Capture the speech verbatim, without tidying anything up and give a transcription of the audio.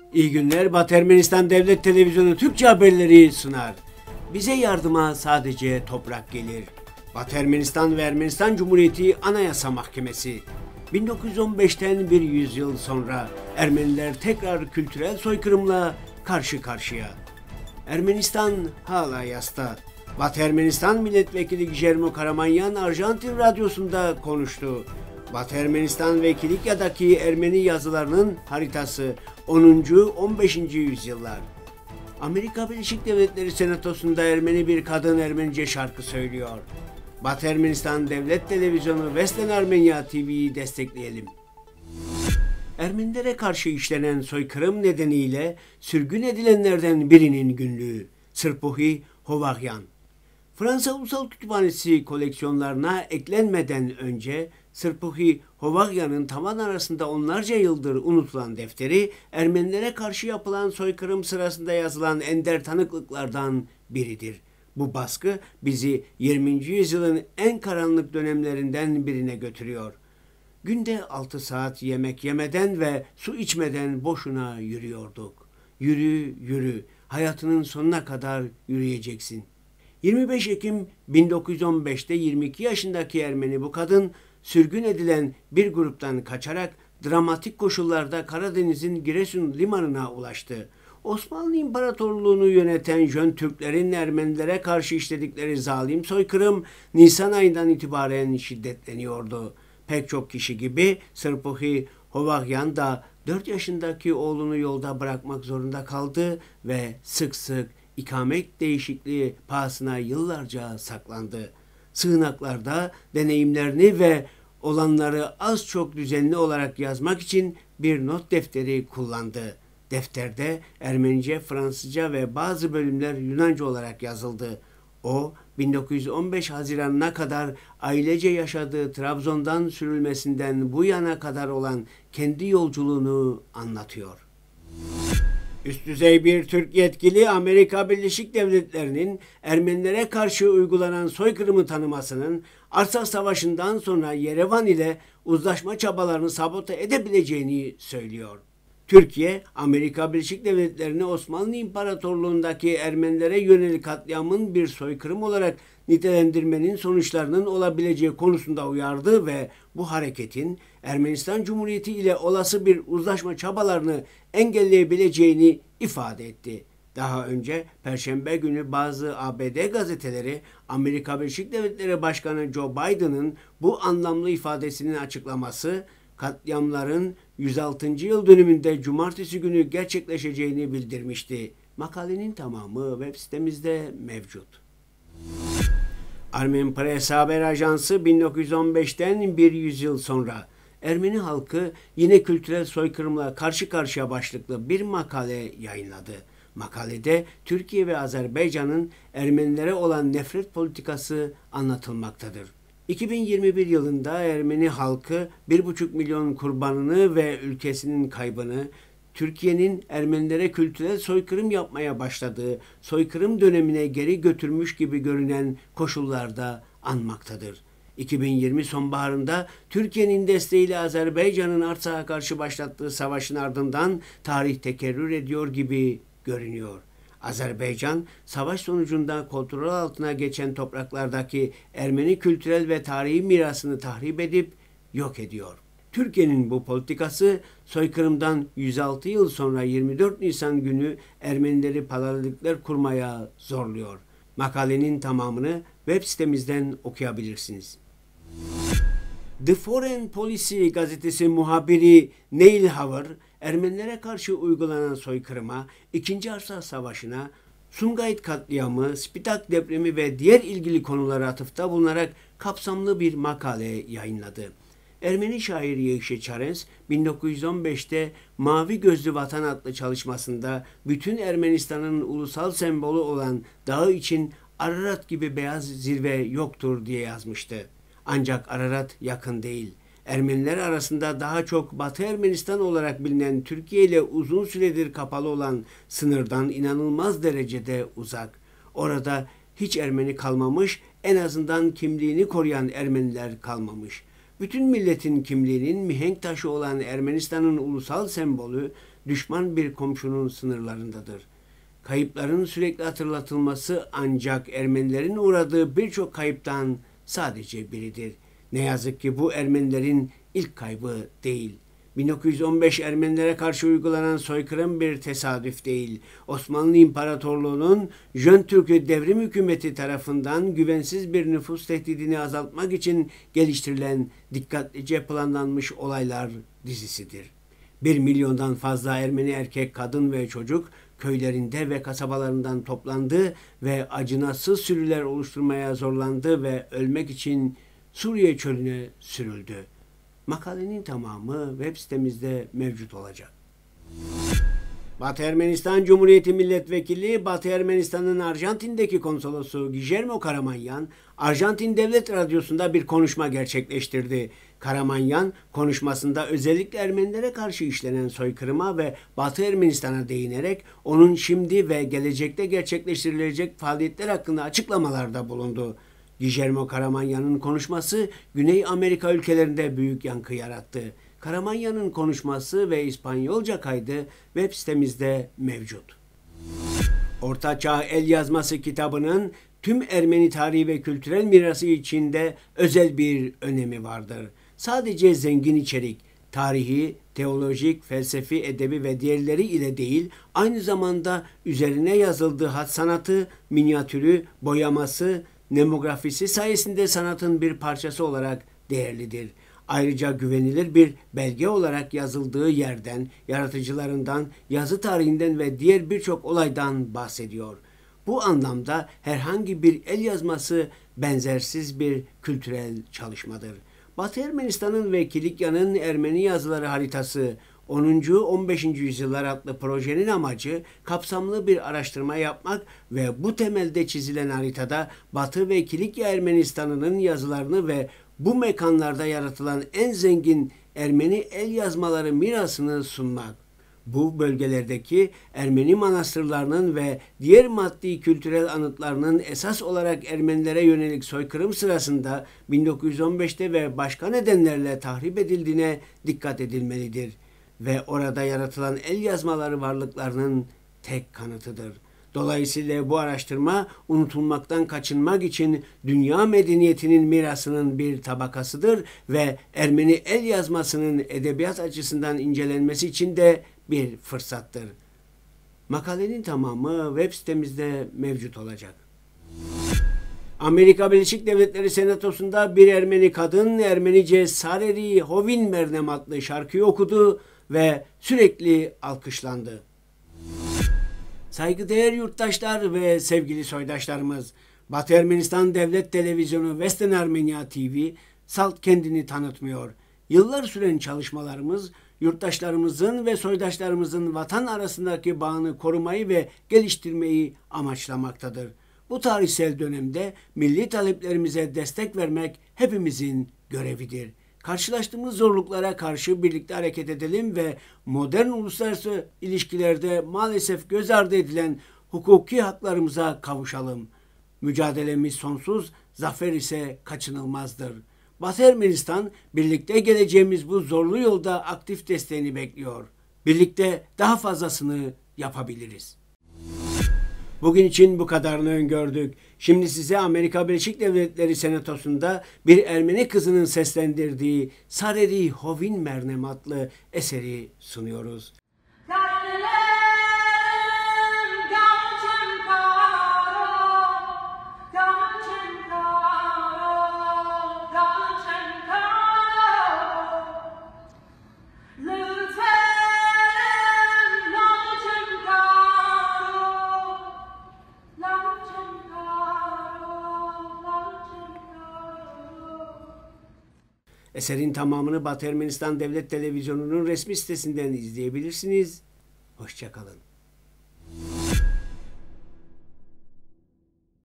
İyi günler. Batı Ermenistan Devlet Televizyonu Türkçe haberleri sunar. Bize yardıma sadece toprak gelir. Batı Ermenistan ve Ermenistan Cumhuriyeti Anayasa Mahkemesi. bin dokuz yüz on beşten bir yüzyıl sonra Ermeniler tekrar kültürel soykırımla karşı karşıya. Ermenistan hala yasta. Batı Ermenistan Milletvekili Guillermo Karamanyan Arjantin Radyosu'nda konuştu. Batı Ermenistan ve Kilikya'daki Ermeni yazılarının haritası onuncu on beşinci yüzyıllar. Amerika Birleşik Devletleri Senatosu'nda Ermeni bir kadın Ermenice şarkı söylüyor. Batı Ermenistan Devlet Televizyonu Western Armenia T V'yi destekleyelim. Ermenilere karşı işlenen soykırım nedeniyle sürgün edilenlerden birinin günlüğü. Sırpuhi Hovagyan. Fransa Ulusal Kütüphanesi koleksiyonlarına eklenmeden önce Sırpuhi Hovagyan'ın tavan arasında onlarca yıldır unutulan defteri Ermenilere karşı yapılan soykırım sırasında yazılan ender tanıklıklardan biridir. Bu baskı bizi yirminci yüzyılın en karanlık dönemlerinden birine götürüyor. Günde altı saat yemek yemeden ve su içmeden boşuna yürüyorduk. Yürü, yürü, hayatının sonuna kadar yürüyeceksin. yirmi beş Ekim bin dokuz yüz on beşte yirmi iki yaşındaki Ermeni bu kadın, sürgün edilen bir gruptan kaçarak dramatik koşullarda Karadeniz'in Giresun limanına ulaştı. Osmanlı İmparatorluğu'nu yöneten Jön Türklerin Ermenilere karşı işledikleri zalim soykırım Nisan ayından itibaren şiddetleniyordu. Pek çok kişi gibi Sırpuhi Hovagyan da dört yaşındaki oğlunu yolda bırakmak zorunda kaldı ve sık sık ikamet değişikliği pahasına yıllarca saklandı. Sığınaklarda deneyimlerini ve olanları az çok düzenli olarak yazmak için bir not defteri kullandı. Defterde Ermenice, Fransızca ve bazı bölümler Yunanca olarak yazıldı. O, bin dokuz yüz on beş Haziran'ına kadar ailece yaşadığı Trabzon'dan sürülmesinden bu yana kadar olan kendi yolculuğunu anlatıyor. Üst düzey bir Türk yetkili Amerika Birleşik Devletleri'nin Ermenilere karşı uygulanan soykırımı tanımasının Arsak Savaşı'ndan sonra Yerevan ile uzlaşma çabalarını sabote edebileceğini söylüyor. Türkiye, Amerika Birleşik Devletleri'ni Osmanlı İmparatorluğu'ndaki Ermenilere yönelik katliamın bir soykırım olarak nitelendirmenin sonuçlarının olabileceği konusunda uyardı ve bu hareketin Ermenistan Cumhuriyeti ile olası bir uzlaşma çabalarını engelleyebileceğini ifade etti. Daha önce Perşembe günü bazı A B D gazeteleri Amerika Birleşik Devletleri Başkanı Joe Biden'ın bu anlamlı ifadesinin açıklaması, katliamların yüz altıncı yıl dönümünde cumartesi günü gerçekleşeceğini bildirmişti. Makalenin tamamı web sitemizde mevcut. Armen Press Haber Ajansı bin dokuz yüz on beşten bir yüzyıl sonra Ermeni halkı yine kültürel soykırımla karşı karşıya başlıklı bir makale yayınladı. Makalede Türkiye ve Azerbaycan'ın Ermenilere olan nefret politikası anlatılmaktadır. iki bin yirmi bir yılında Ermeni halkı bir buçuk milyon kurbanını ve ülkesinin kaybını Türkiye'nin Ermenilere kültürel soykırım yapmaya başladığı soykırım dönemine geri götürmüş gibi görünen koşullarda anmaktadır. iki bin yirmi sonbaharında Türkiye'nin desteğiyle Azerbaycan'ın Artsak'a karşı başlattığı savaşın ardından tarih tekerrür ediyor gibi görünüyor. Azerbaycan, savaş sonucunda kontrol altına geçen topraklardaki Ermeni kültürel ve tarihi mirasını tahrip edip yok ediyor. Türkiye'nin bu politikası soykırımdan yüz altı yıl sonra yirmi dört Nisan günü Ermenileri paralellikler kurmaya zorluyor. Makalenin tamamını web sitemizden okuyabilirsiniz. The Foreign Policy gazetesi muhabiri Neil Haver, Ermenilere karşı uygulanan soykırıma, İkinci Arsak Savaşı'na, Sumgayit katliamı, Spitak depremi ve diğer ilgili konulara atıfta bulunarak kapsamlı bir makale yayınladı. Ermeni şair Yehişe Çarens, bin dokuz yüz on beşte Mavi Gözlü Vatan adlı çalışmasında bütün Ermenistan'ın ulusal sembolü olan dağı için Ararat gibi beyaz zirve yoktur diye yazmıştı. Ancak Ararat yakın değil. Ermeniler arasında daha çok Batı Ermenistan olarak bilinen Türkiye ile uzun süredir kapalı olan sınırdan inanılmaz derecede uzak. Orada hiç Ermeni kalmamış, en azından kimliğini koruyan Ermeniler kalmamış. Bütün milletin kimliğinin mihenk taşı olan Ermenistan'ın ulusal sembolü düşman bir komşunun sınırlarındadır. Kayıpların sürekli hatırlatılması ancak Ermenilerin uğradığı birçok kayıptan sadece biridir. Ne yazık ki bu Ermenilerin ilk kaybı değil. bin dokuz yüz on beş Ermenilere karşı uygulanan soykırım bir tesadüf değil. Osmanlı İmparatorluğu'nun Jön Türk'ü devrim hükümeti tarafından güvensiz bir nüfus tehdidini azaltmak için geliştirilen dikkatlice planlanmış olaylar dizisidir. Bir milyondan fazla Ermeni erkek, kadın ve çocuk köylerinde ve kasabalarından toplandı ve acınasız sürüler oluşturmaya zorlandı ve ölmek için Suriye çölüne sürüldü. Makalenin tamamı web sitemizde mevcut olacak. Batı Ermenistan Cumhuriyeti Milletvekili, Batı Ermenistan'ın Arjantin'deki konsolosu Guillermo Karamanyan, Arjantin Devlet Radyosu'nda bir konuşma gerçekleştirdi. Karamanyan, konuşmasında özellikle Ermenilere karşı işlenen soykırıma ve Batı Ermenistan'a değinerek onun şimdi ve gelecekte gerçekleştirilecek faaliyetler hakkında açıklamalarda bulundu. Guillermo Karamanyan'ın konuşması Güney Amerika ülkelerinde büyük yankı yarattı. Karamanyan'ın konuşması ve İspanyolca kaydı web sitemizde mevcut. Ortaçağ El Yazması kitabının tüm Ermeni tarihi ve kültürel mirası içinde özel bir önemi vardır. Sadece zengin içerik, tarihi, teolojik, felsefi, edebi ve diğerleri ile değil, aynı zamanda üzerine yazıldığı hat sanatı, minyatürü, boyaması, nemografisi sayesinde sanatın bir parçası olarak değerlidir. Ayrıca güvenilir bir belge olarak yazıldığı yerden, yaratıcılarından, yazı tarihinden ve diğer birçok olaydan bahsediyor. Bu anlamda herhangi bir el yazması benzersiz bir kültürel çalışmadır. Batı Ermenistan'ın ve Kilikya'nın Ermeni yazıları haritası onuncu on beşinci yüzyıllar adlı projenin amacı kapsamlı bir araştırma yapmak ve bu temelde çizilen haritada Batı ve Kilikya Ermenistan'ının yazılarını ve bu mekanlarda yaratılan en zengin Ermeni el yazmaları mirasını sunmak. Bu bölgelerdeki Ermeni manastırlarının ve diğer maddi kültürel anıtlarının esas olarak Ermenilere yönelik soykırım sırasında bin dokuz yüz on beşte ve başka nedenlerle tahrip edildiğine dikkat edilmelidir ve orada yaratılan el yazmaları varlıklarının tek kanıtıdır. Dolayısıyla bu araştırma unutulmaktan kaçınmak için dünya medeniyetinin mirasının bir tabakasıdır ve Ermeni el yazmasının edebiyat açısından incelenmesi için de bir fırsattır. Makalenin tamamı web sitemizde mevcut olacak. Amerika Birleşik Devletleri Senatosu'nda bir Ermeni kadın Ermenice Sareri Hovin Mernem adlı şarkıyı okudu ve sürekli alkışlandı. Saygıdeğer yurttaşlar ve sevgili soydaşlarımız, Batı Ermenistan Devlet Televizyonu Western Armenia T V salt kendini tanıtmıyor. Yıllar süren çalışmalarımız, yurttaşlarımızın ve soydaşlarımızın vatan arasındaki bağını korumayı ve geliştirmeyi amaçlamaktadır. Bu tarihsel dönemde milli taleplerimize destek vermek hepimizin görevidir. Karşılaştığımız zorluklara karşı birlikte hareket edelim ve modern uluslararası ilişkilerde maalesef göz ardı edilen hukuki haklarımıza kavuşalım. Mücadelemiz sonsuz, zafer ise kaçınılmazdır. Batı Ermenistan, birlikte geleceğimiz bu zorlu yolda aktif desteğini bekliyor. Birlikte daha fazlasını yapabiliriz. Bugün için bu kadarını öngördük. Şimdi size Amerika Birleşik Devletleri Senatosu'nda bir Ermeni kızının seslendirdiği Sareri Hovin Mernem adlı eseri sunuyoruz. Eserin tamamını Batı Ermenistan Devlet Televizyonu'nun resmi sitesinden izleyebilirsiniz. Hoşça kalın.